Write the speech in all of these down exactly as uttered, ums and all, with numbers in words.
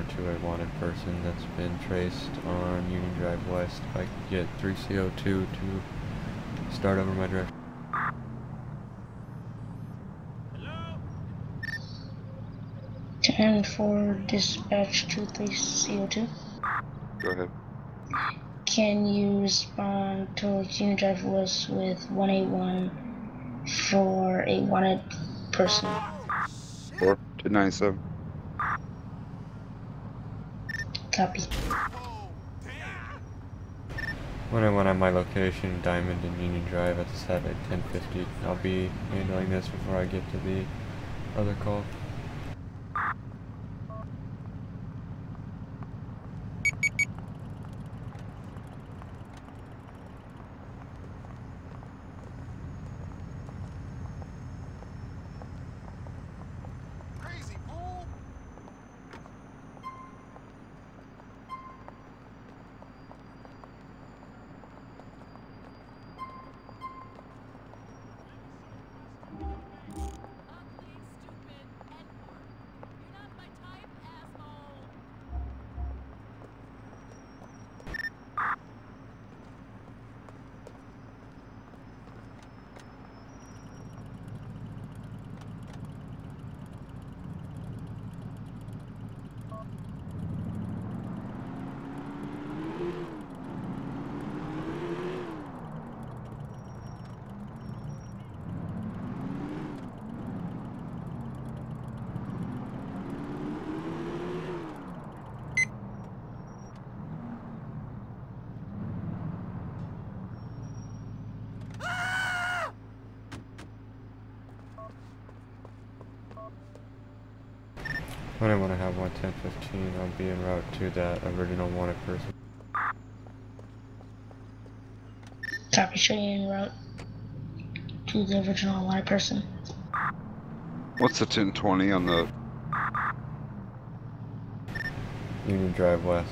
to a wanted person that's been traced on Union Drive West. If I could get three C O two to start over my direction. ten four dispatch two three C O two. Go ahead. Can you respond towards Union Drive West with one eight one for a wanted person? Four two nine seven. Copy. When I went on my location, Diamond and Union Drive at the Saturday ten fifty, I'll be handling this before I get to the other call. When I want to have one ten fifteen, I'll be en route to that original wanted person. Copy, show you en route to the original wanted person. What's the ten twenty on the Union Drive West.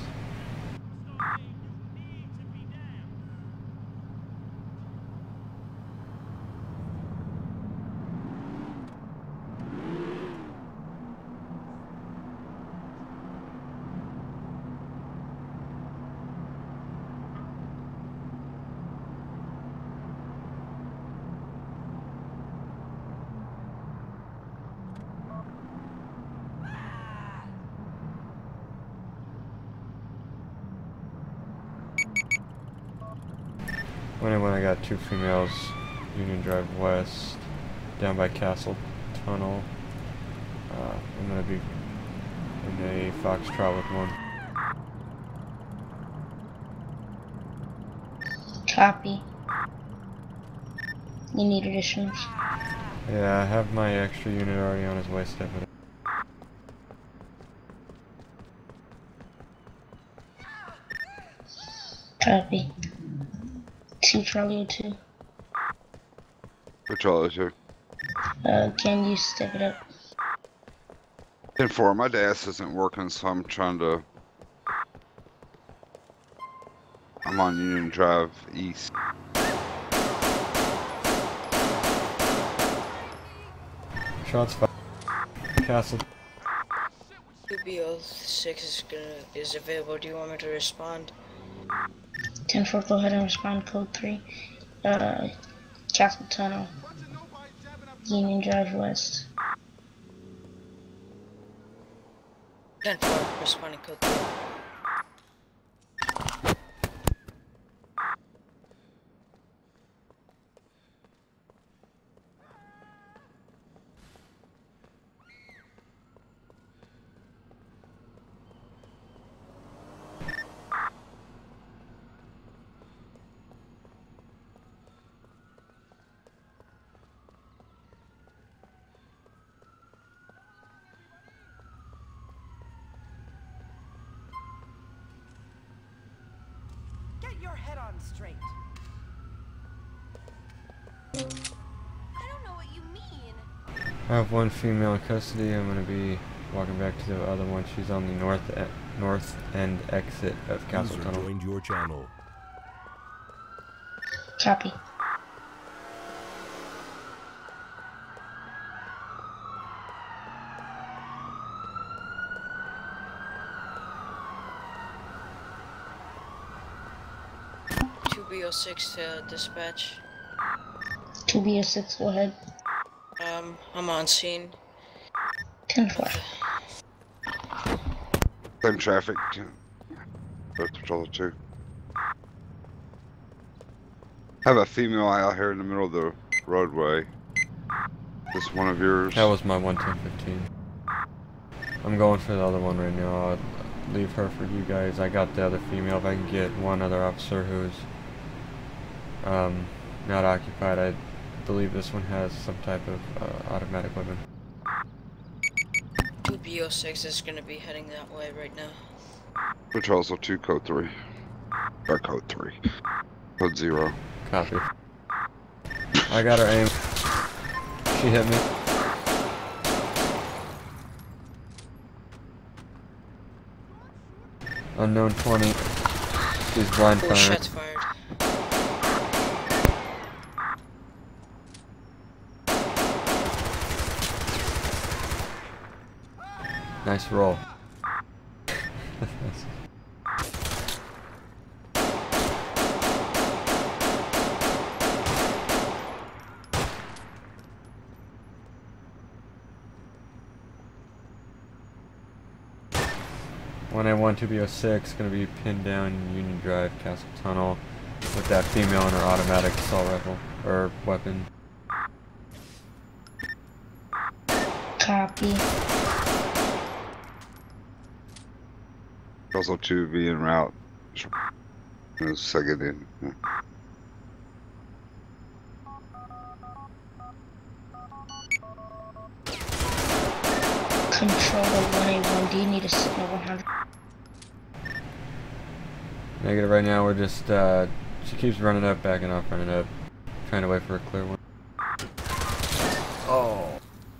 When I went, I got two females, Union Drive West, down by Castle Tunnel. Uh, I'm gonna be in a Foxtrot with one. Copy. You need additionals? Yeah, I have my extra unit already on his way stepping. Copy. Two Charlie two. for Charlie two? Uh, can you step it up? ten four, my dash isn't working, so I'm trying to. I'm on Union Drive East. Shots fired. Castle. two B zero six is gonna is available. Do you want me to respond? ten four, go ahead and respond. Code three. Uh, Castle Tunnel. Union Drive West. ten four, responding code three. Get your head on straight. I don't know what you mean. I have one female in custody. I'm going to be walking back to the other one. She's on the north e north end exit of Castle User Tunnel. joined your channel. Copy. B oh six to dispatch. two B S six, go ahead. Um, I'm on scene. ten four. Same traffic. Both patrol two. Have a female out here in the middle of the roadway. This one of yours? That was my one ten fifteen. I'm going for the other one right now. I'll leave her for you guys. I got the other female. If I can get one other officer who's um, not occupied, I believe this one has some type of uh, automatic weapon. two B oh six is gonna be heading that way right now. Patrol two, code three. Or code three. Code zero. Copy. I got her aim. She hit me. Unknown twenty. She's blind Oh, firing. shots fired. Nice roll. one A one two B oh six gonna be pinned down Union Drive, Castle Tunnel, with that female in her automatic assault rifle or weapon. Copy. Also two be en route. Second in. Yeah. Control one A one, do you need a signal one hundred? Negative right now, we're just, uh, she keeps running up, backing off, running up. Trying to wait for a clear one. Oh.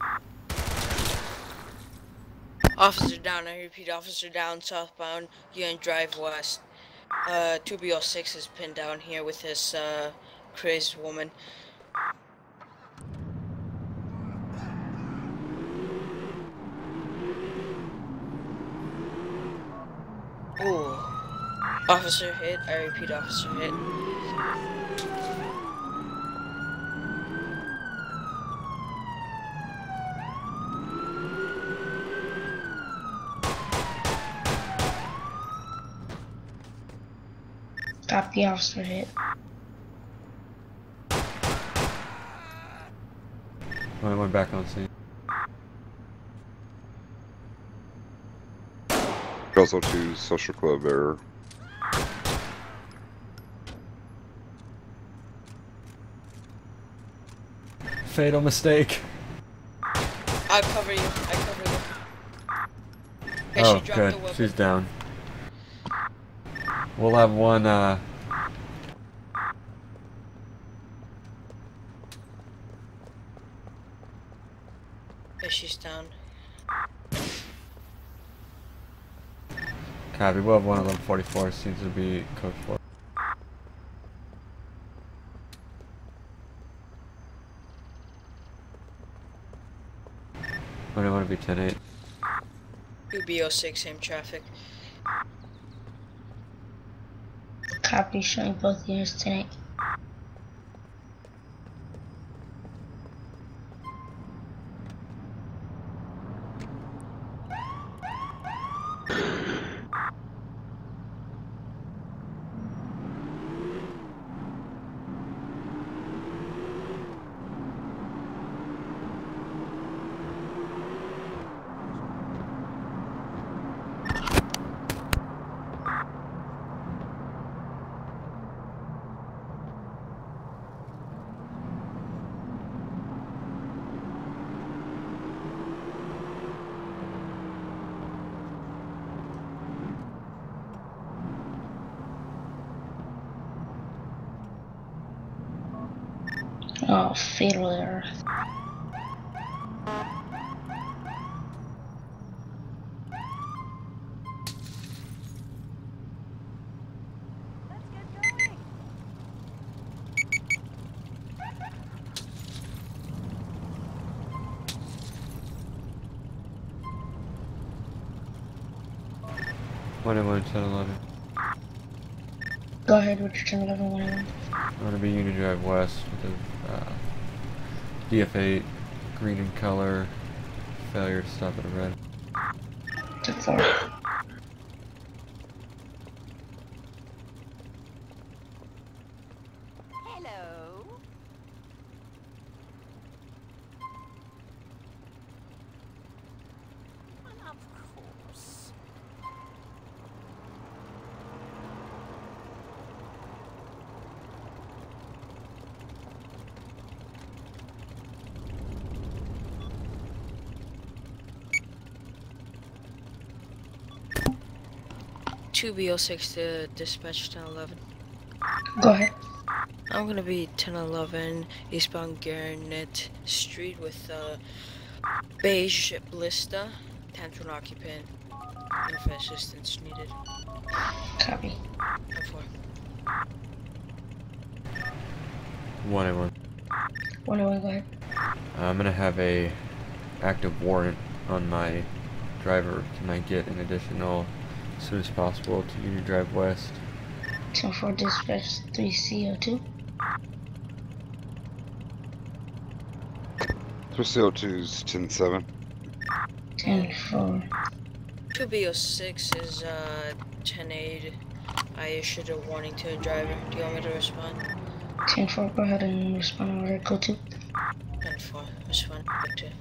Officer down, I repeat, officer down, southbound, Union Drive West. Uh, two B oh six is pinned down here with this, uh, crazed woman. Ooh. Officer hit, I repeat, officer hit. Copy, officer hit. I went back on scene. Also two, social club error. Fatal mistake. I'll cover you, I cover you. Okay, Oh, she dropped good. the weapon. She's down. We'll have one, uh... Okay, she's down. Copy, we'll have one of them forty-four, seems to be code four. I don't want to be ten eight. two B oh six, same traffic. Copy, showing both units ten eight. Oh, fatal error. Let's get going. one A one ten eleven. Go ahead with your ten eleven one oh one. I'm gonna be Union Drive West with a uh, D F eight, green in color, failure to stop at a red. ten four. Hello. Well, of course. two B oh six to dispatch ten eleven. Go ahead. I'm gonna be ten eleven eastbound Garnett Street with uh, beige Blista, ten to an occupant. If assistance needed. Copy. ten four. one A one. one oh one, go ahead. I'm gonna have a active warrant on my driver. Can I get an additional as soon as possible to Union Drive West? ten four dispatch three C O two. three C O two's ten seven. ten four. two B oh six is uh, ten eight. I issued a warning to a driver. Do you want me to respond? ten four, go ahead and respond on order code two. ten four, respond. Back to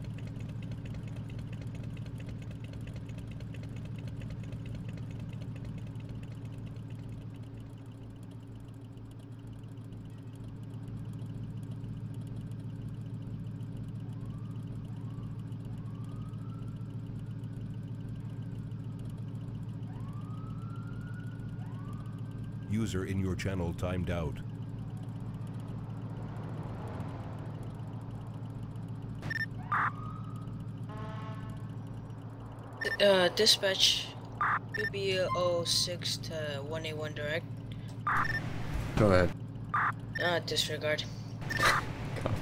User in your channel timed out. Uh, dispatch two B oh six to one A one direct. Go ahead. Uh, disregard. Copy.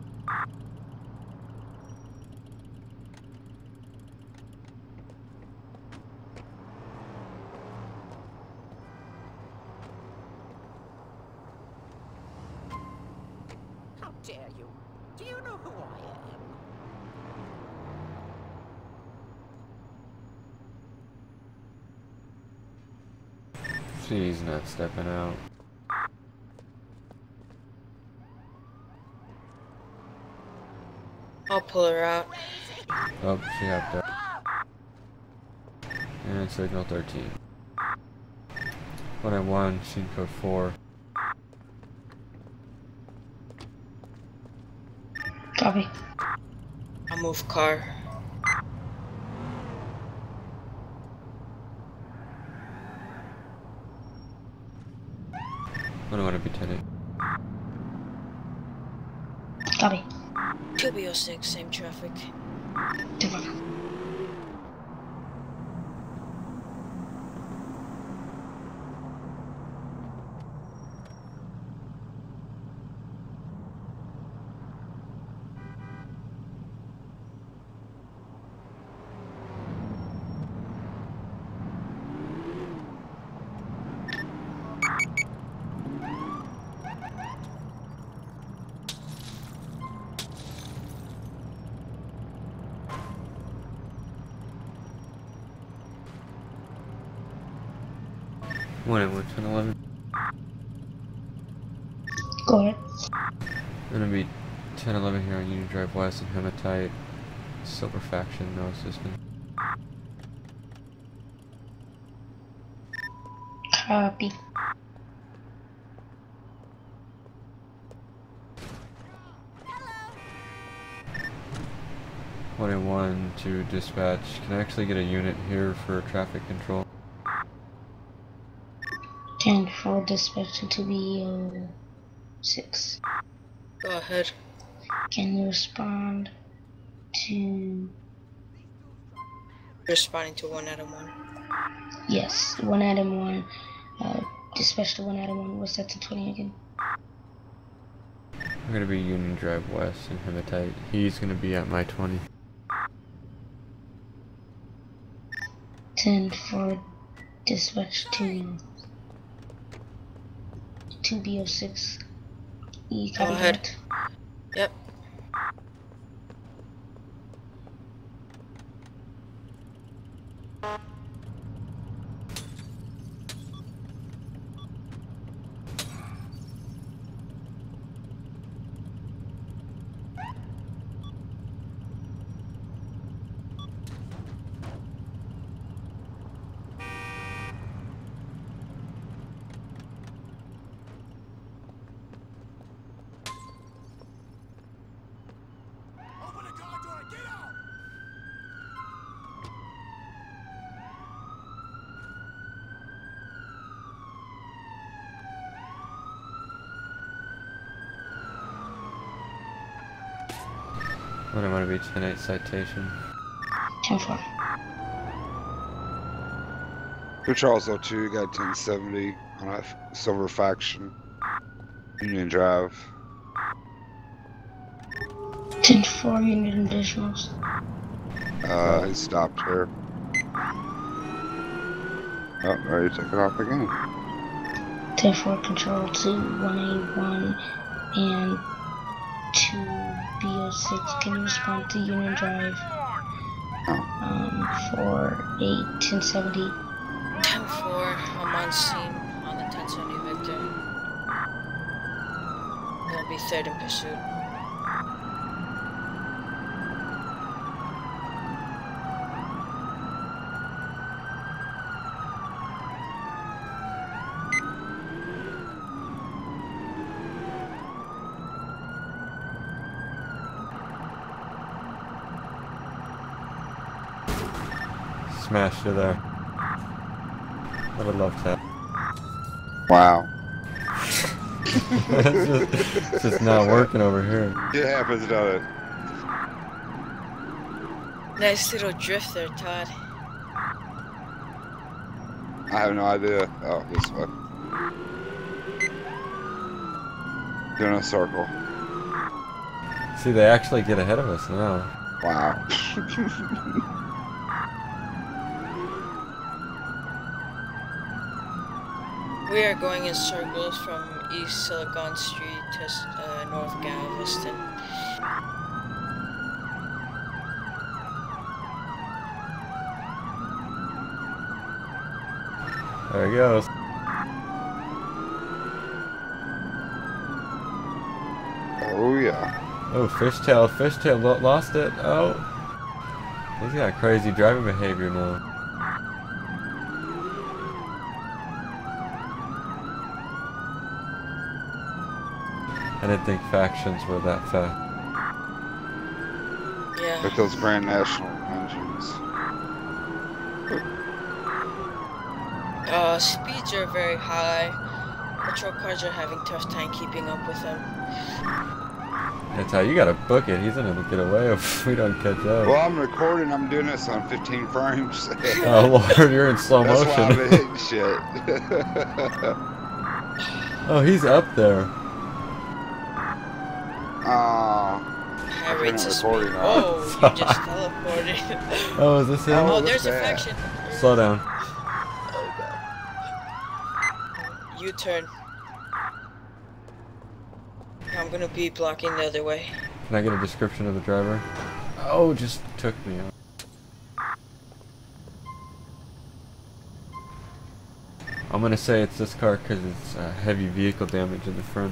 How dare you? Do you know who I am? She's not stepping out. I'll pull her out. Oh, she hopped up. And signal thirteen. one A one, scene code four. Copy. I'll move car. I don't want to be ten eight. Copy. two B oh six, same traffic. ten four. one A one, ten eleven. Go ahead. Gonna be ten eleven here on Union Drive West and Hematite. Silver Faction, no assistance. Copy. one A one to dispatch. Can I actually get a unit here for traffic control? ten four dispatch to two B oh six. Go ahead. Can you respond to... Responding to one Adam one. Yes, one Adam one. Uh, dispatch to one Adam one. What's that to twenty again? I'm gonna be Union Drive West and Hematite. He's gonna be at my twenty. ten four dispatch to two B O six. E Go copy ahead. that. Yep. What am I gonna be ten eight citation? ten four. Good Charles oh two, got ten seventy on a Silver Faction. Union Drive. ten four, you need additionals. Uh, he stopped here. Oh, ready to take it off again. ten four, control to one A one and two B O six. Can you respond to Union Drive? Um, for a ten seventy. ten four, I'm on scene on the ten seventy Victor. It'll be third in pursuit. Smashed you there. I would love that. Wow. it's, just, it's just not working over here. It happens, doesn't it? Nice little drift there, Todd. I have no idea. Oh, this way. Doing a circle. See, they actually get ahead of us now. Wow. We are going in circles from East Silicon Street to uh, North Galveston. There he goes. Oh, yeah. Oh, fishtail, fishtail lo lost it. Oh. He's got crazy driving behavior now. I didn't think factions were that fast. Yeah. Like those Grand National engines. Uh, speeds are very high. Patrol cars are having tough time keeping up with them. That's how you gotta book it. He's gonna get away if we don't catch up. Well, I'm recording. I'm doing this on fifteen frames. Oh Lord, you're in slow That's motion. why I've been hitting shit. Oh, he's up there. Aw. High I've rates been of speed. recording now. Oh, you just teleported. Oh, is this him? Oh, Oh, there's look a at that. faction. Slow down. U-turn. I'm gonna be blocking the other way. Can I get a description of the driver? Oh, just took me out. I'm gonna say it's this car because it's uh, heavy vehicle damage in the front.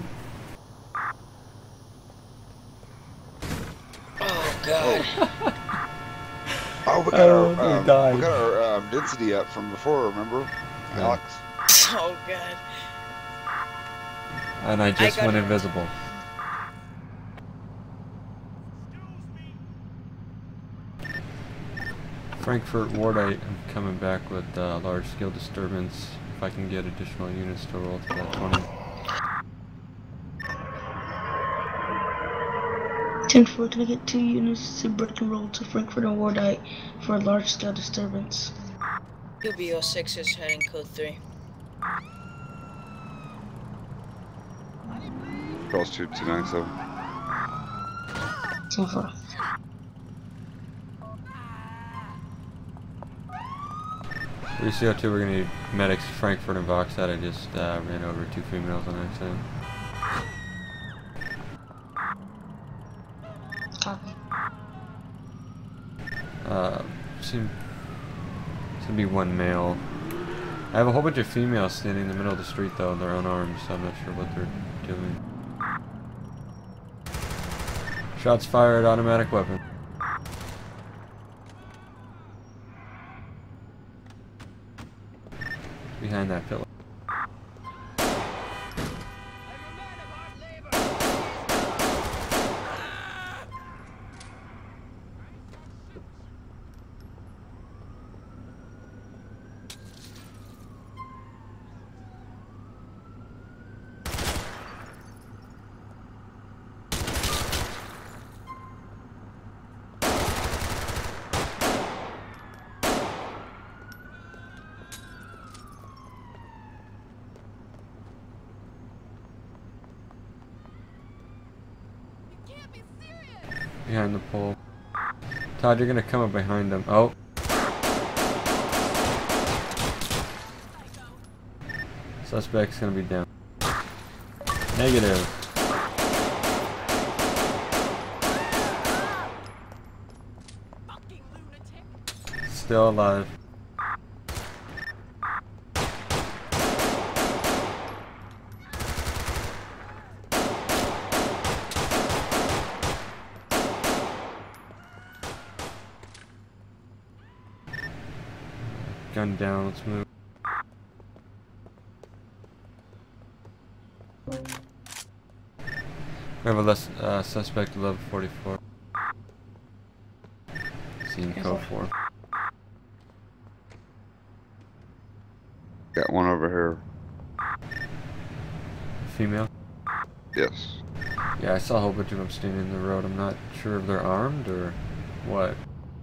Oh god. Oh, we got Oh, our, they um, died. we got our um, density up from before, remember? Yeah. Alex? Oh god. And I just got went it. invisible. Frankfurt Wardite, I'm coming back with uh, large scale disturbance. If I can get additional units to roll to that twenty. ten four, can I get two units to break and roll to Frankfurt and Wardite for a large scale disturbance? two B O six is heading code three. Cross two two nine seven. ten four. three C O two, we're gonna need medics Frankfurt and Voxite. I just uh, ran over two females on accident. Copy. Uh, seem, it's gonna be one male. I have a whole bunch of females standing in the middle of the street though, they're unarmed, so I'm not sure what they're doing. Shots fired, automatic weapon. Behind that pillar. Behind the pole. Todd, you're gonna come up behind them. Oh. Suspect's gonna be down. Negative. Still alive. Gun down, let's move. We have a less, uh, suspect level forty-four. Scene code four. Got one over here. Female? Yes. Yeah, I saw a whole bunch of them standing in the road. I'm not sure if they're armed or what.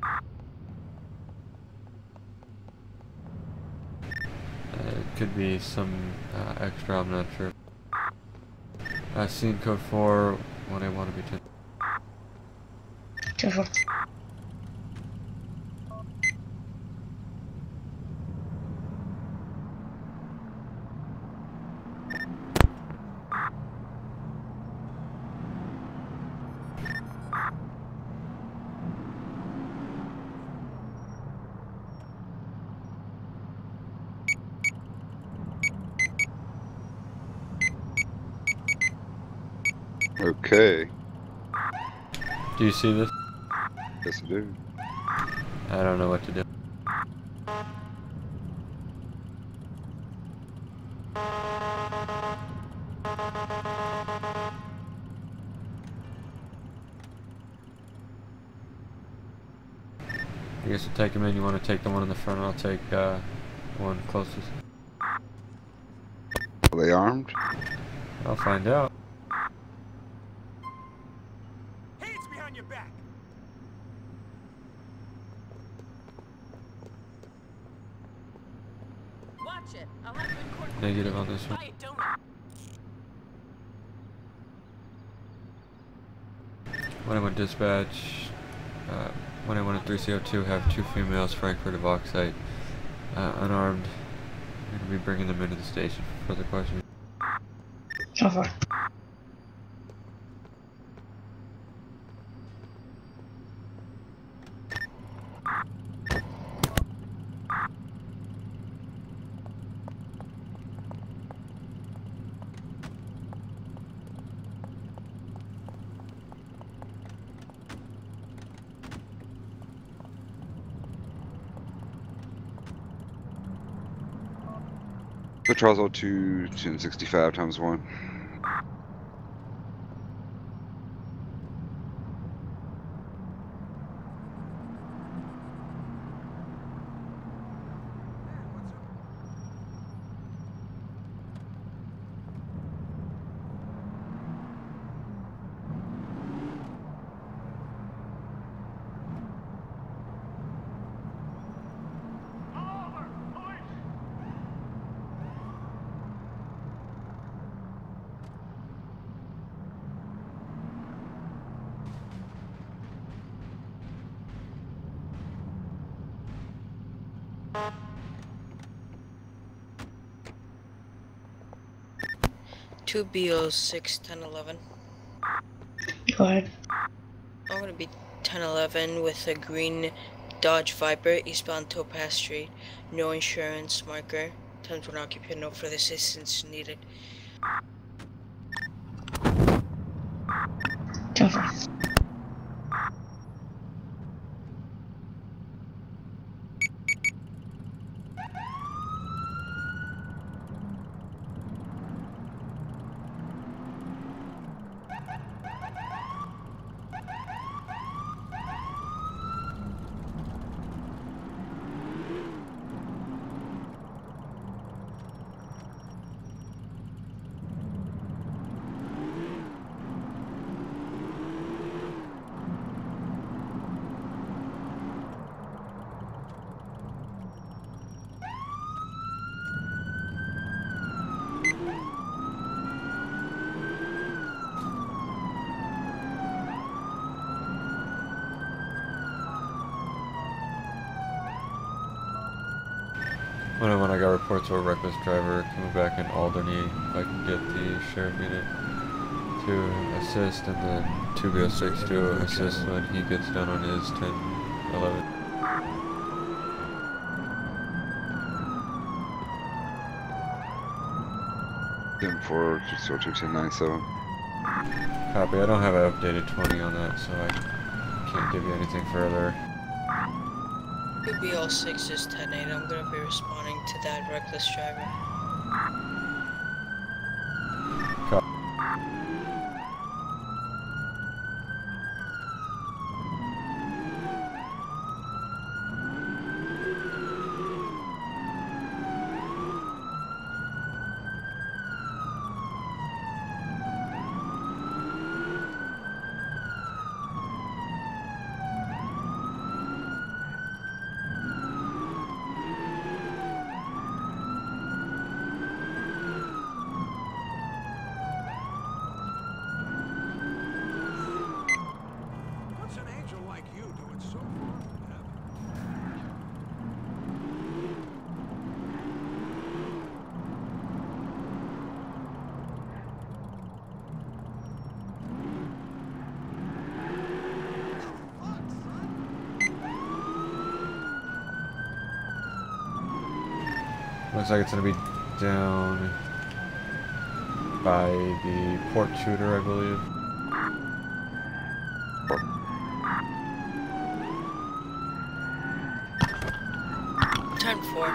It could be some uh, extra, I'm not sure. Uh, scene code four, one A one to be ten. Careful. Okay. Do you see this? Yes, I do. I don't know what to do. I guess we'll take him in. You want to take the one in the front, I'll take uh, the one closest. Are they armed? I'll find out. Hands behind your back. Watch it. I'll have you in court. Negative on this one. Buy a donut. When I went dispatch, uh, when I went at three C O two, have two females, Frankfurt and Voxite, uh, unarmed. I'm going to be bringing them into the station for further questioning. Over. The Charles oh two, ten sixty-five times one. two B O six ten eleven. Go ahead. I'm gonna be ten eleven with a green Dodge Viper, eastbound Topaz Street. No insurance marker. ten for an occupant, no further assistance needed. ten four. When I, when I got reports of a reckless driver coming back in Albany, if I can get the sheriff unit to assist, and then two B O six to assist when he gets down on his ten eleven. ten four, two zero two ten ninety-seven. Copy. I don't have an updated twenty on that, so I can't give you anything further. two B O six is ten eight. I'm gonna be responding to that reckless driver. Copy. What's an angel like you doing so far from heaven? Looks like it's gonna be down by the port shooter, I believe. ten four.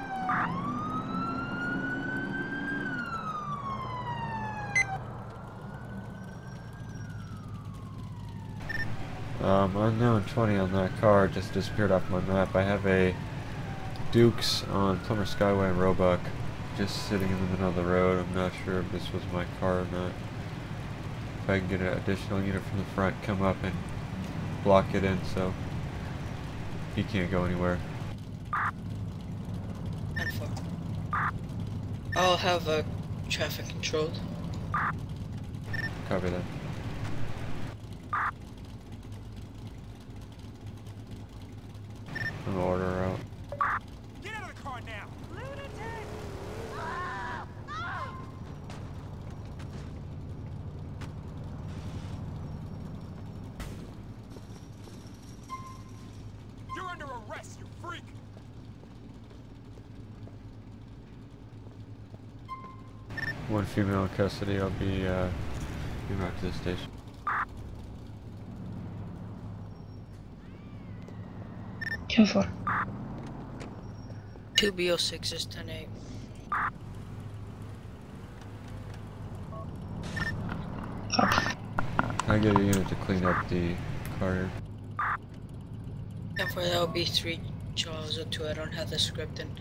Um, unknown twenty on that car just disappeared off my map. I have a Dukes on Plummer Skyway and Roebuck just sitting in the middle of the road. I'm not sure if this was my car or not. If I can get an additional unit from the front, come up and block it in so he can't go anywhere. ten four. I'll have a traffic controlled. Copy that. I'm gonna order her out. Get out of the car now! Lunatic! You're under arrest, you freak! One female in custody. I'll be uh, be back to the station. ten four. two B O six is ten eight. Copy. I get a unit to clean up the car. ten four, that would be three Charles O two. I don't have the script in.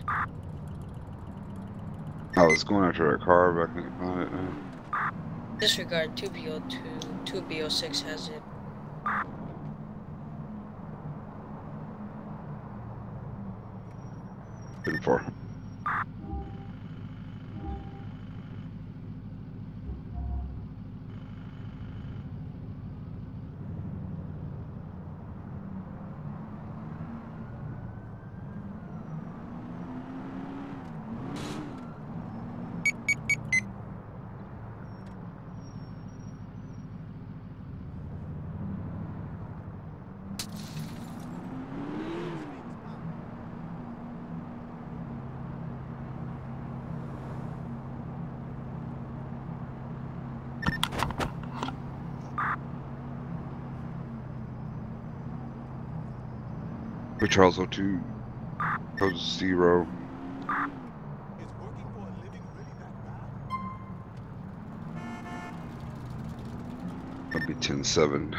I was going after a car, but I couldn't find it now. Disregard two B O two. two B O six has it. ten four. Blue Charles oh two, code zero. Is working for a living really that bad? That'd be ten seven.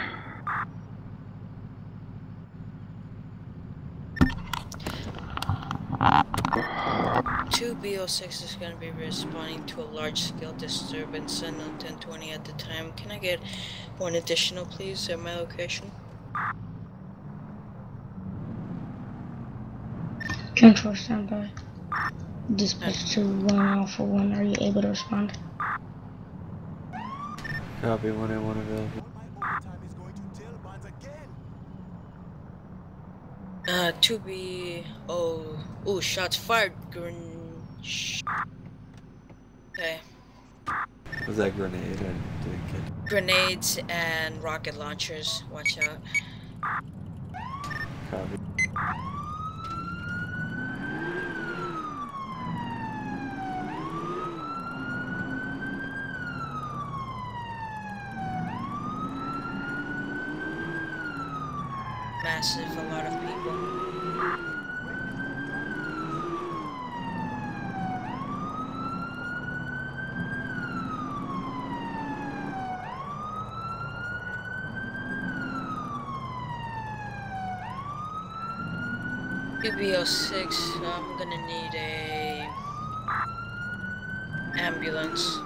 two B zero six is going to be responding to a large-scale disturbance and on ten twenty at the time. Can I get one additional, please, at my location? Control standby. Dispatch to one Alpha one. Are you able to respond? Copy, one A one available. My overtime is going to jail bonds again. Uh, two B... Oh... Ooh, shots fired. Gren... Sh okay. Was that grenade? I didn't get. Grenades and rocket launchers. Watch out. Copy. Massive, a lot of people. two B zero six, I'm gonna need a ambulance.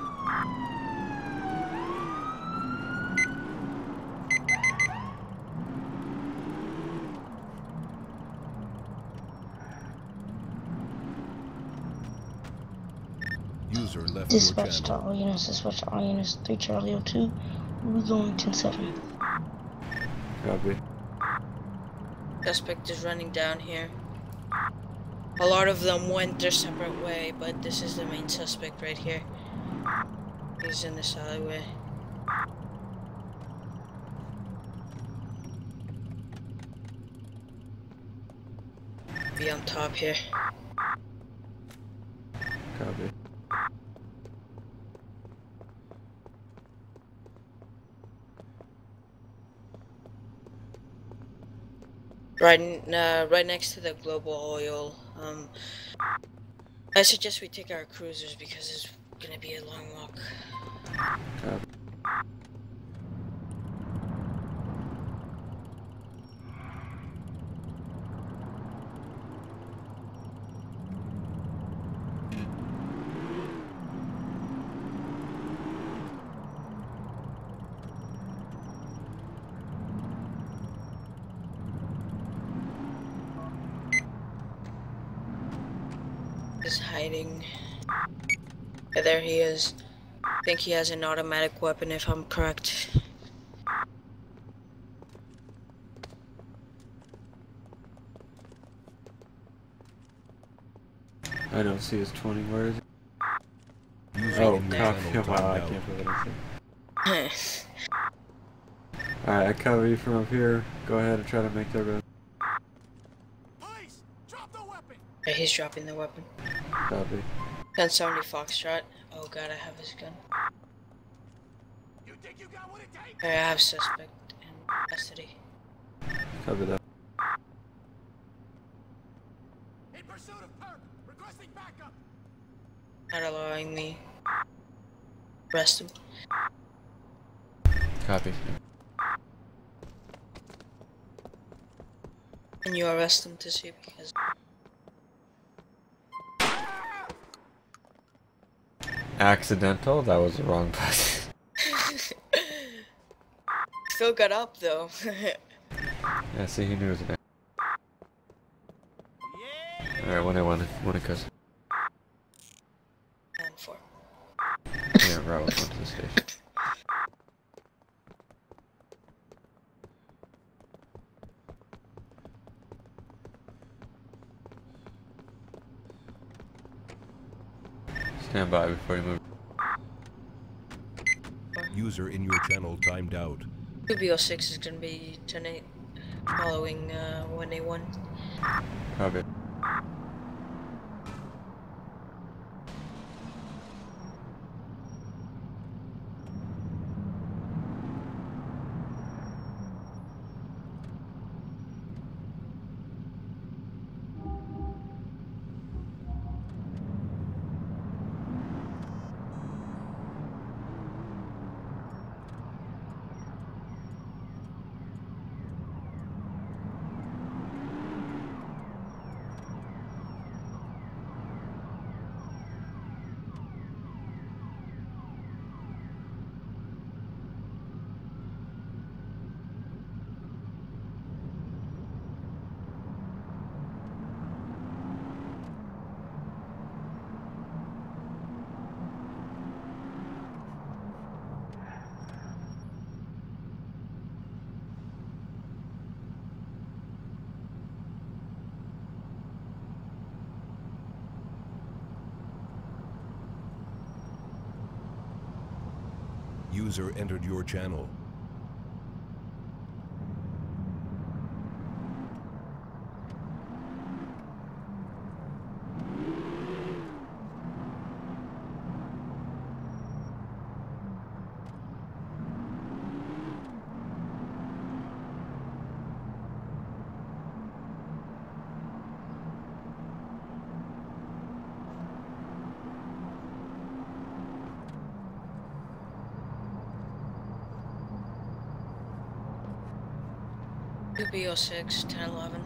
User left Dispatch your to channel. all units. Dispatch to all units. three Charlie oh two. We're going ten seven. Copy. Suspect is running down here. A lot of them went their separate way, but this is the main suspect right here. He's in this alleyway. Be on top here. Copy. Right, n- uh, right next to the Global Oil. Um, I suggest we take our cruisers because it's gonna be a long walk. Copy. Is hiding. Yeah, there he is. I think he has an automatic weapon if I'm correct. I don't see his twenty. Where is it? User Oh, in your copy. channel Wow, I timed can't out. believe it. Alright, I cover you from up here. Go ahead and try to make the road. Police, drop the weapon. Yeah, he's dropping the weapon. Copy. ten seventy Foxtrot. Oh god, I have his gun. You think you got what it takes? Alright, I have suspect in custody. Cover that. In pursuit of Perk, requesting backup. Not allowing me. Arrest him. Copy. Can you arrest him to see because Accidental? That was the wrong button. still got up though. Yeah, see, he knew it was an. Alright, one A one. One A cuz. And four. Yeah, route was going to the station. Stand by before you move. User in your channel timed out. two B zero six is gonna be ten eight following uh, one A one. Copy. User entered your channel. two B zero six, ten eleven.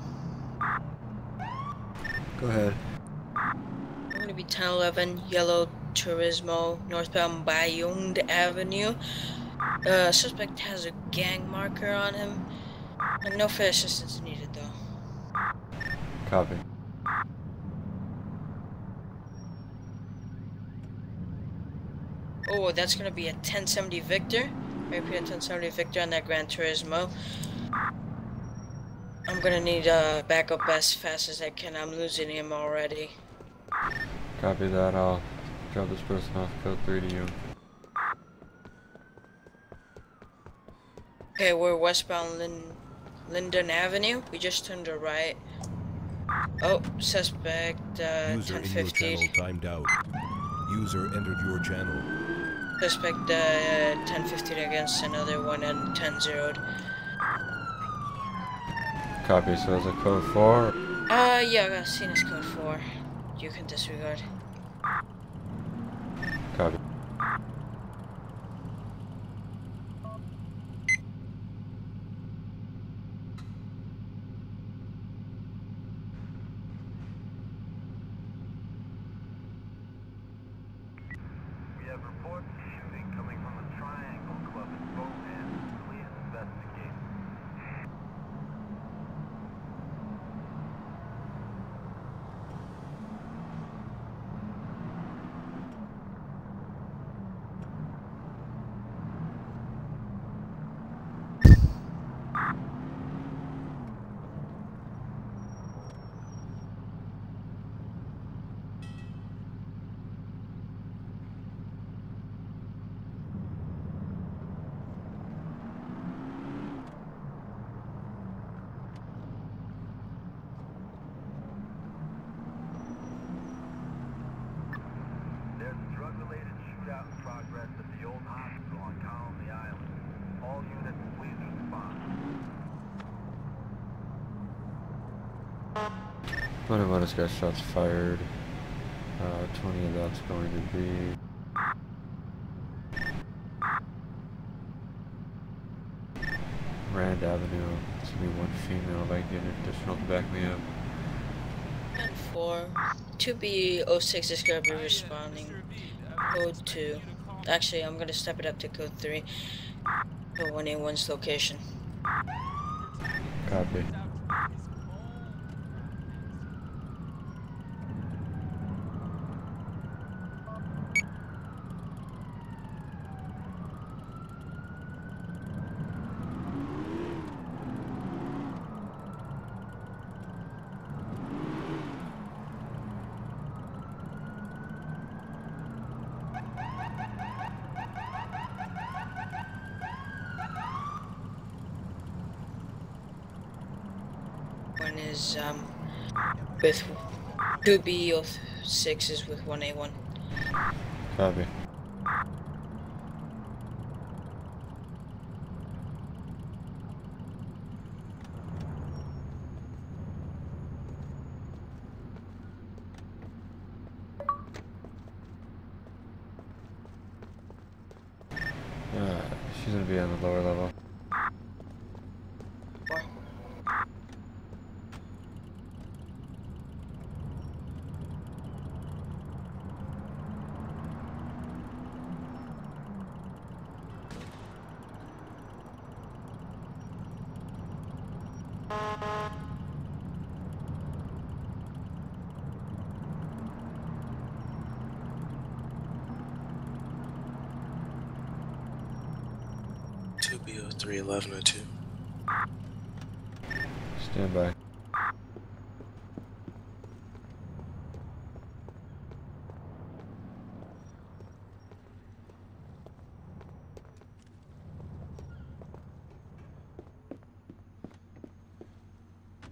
Go ahead. I'm gonna be ten eleven, Yellow Turismo, northbound Bayonne Avenue. Uh, suspect has a gang marker on him. And no fare assistance needed though. Copy. Oh, that's gonna be a ten seventy Victor. I repeat, a ten seventy Victor on that Gran Turismo. I'm gonna need uh, backup as fast as I can. I'm losing him already. Copy that. I'll drop this person off code three to you. Okay, we're westbound Lin Linden Avenue. We just turned to right. Oh, suspect uh, User ten in your fifty. channel timed out. User entered your channel. Suspect uh, ten fifteen against another one and ten zeroed. Copy. So is it code four? Uh, yeah, I got seen as code four. You can disregard. Copy. We have reports of shooting coming from the Triangle Club in Spokane. Please investigate. There's a drug-related shootout in progress at the old hospital on Colony Island. All units, please respond. One of us got shots fired. Uh, twenty of that's going to be. Rand Avenue. It's gonna be one female. If I can get an additional to back me up. ten four. two B zero six is gonna be responding. Code two. Actually, I'm gonna step it up to code three. For one A one's location. Copy. One is um with two B zero six is with one A one. Copy. Uh, she's gonna be on the lower level. two B zero three eleven oh two. Stand by.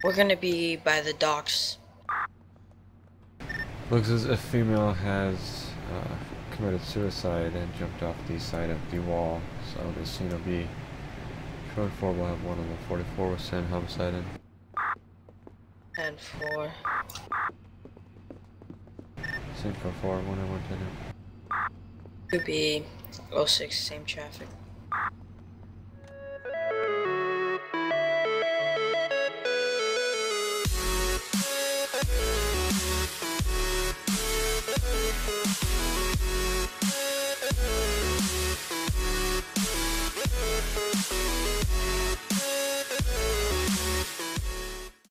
We're gonna be by the docks. Looks as if female has uh, committed suicide and jumped off the side of the wall. So this scene will be short four. We'll have one on the forty-four with San homicide in. And four. Same for four, one and one ten. Could be oh six, same traffic.